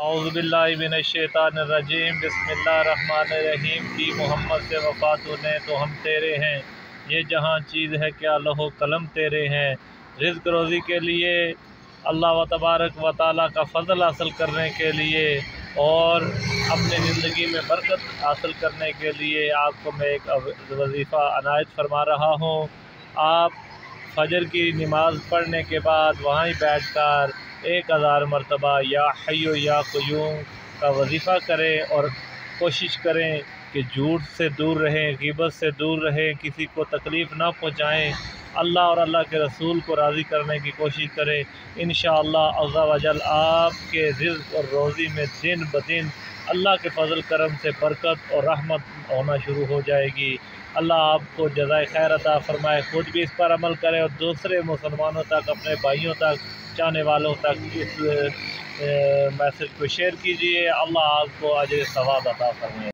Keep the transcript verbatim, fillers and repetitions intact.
औज़ुबिल्लाहि मिनश्शैतानिर्रजीम बिस्मिल्लाहिर्रहमानिर्रहीम की मोहम्मद से वफ़ातु ने तो हम तेरे हैं, ये जहाँ चीज़ है क्या लहो कलम तेरे हैं। रिज़्क़ रोज़ी के लिए अल्लाह व तबारक व तआला का फ़ज़ल हासिल करने के लिए और अपनी ज़िंदगी में बरकत हासिल करने के लिए आपको मैं एक वजीफ़ा अनायत फरमा रहा हूँ। आप फ़जर की नमाज़ पढ़ने के बाद वहीं बैठ कर एक हज़ार मरतबा या हय्यु या क़य्यूम का वजीफ़ा करें और कोशिश करें कि झूठ से दूर रहें, ग़ीबत से दूर रहें, किसी को तकलीफ़ ना पहुँचाएँ, अल्लाह और अल्लाह के रसूल को राज़ी करने की कोशिश करें। इंशाअल्लाह अज़्ज़ा व जल आपके रिज़्क़ और रोज़ी में दिन ब दिन अल्लाह के फ़ज़ल करम से बरकत और रहमत होना शुरू हो जाएगी। अल्लाह आपको जज़ाए खैर अता फ़रमाए, ख़ुद भी इस पर अमल करें और दूसरे मुसलमानों तक, अपने भाइयों तक, चाहने वालों तक इस मैसेज को शेयर कीजिए। अल्लाह आपको अजर सवाब अता फ़रमाए।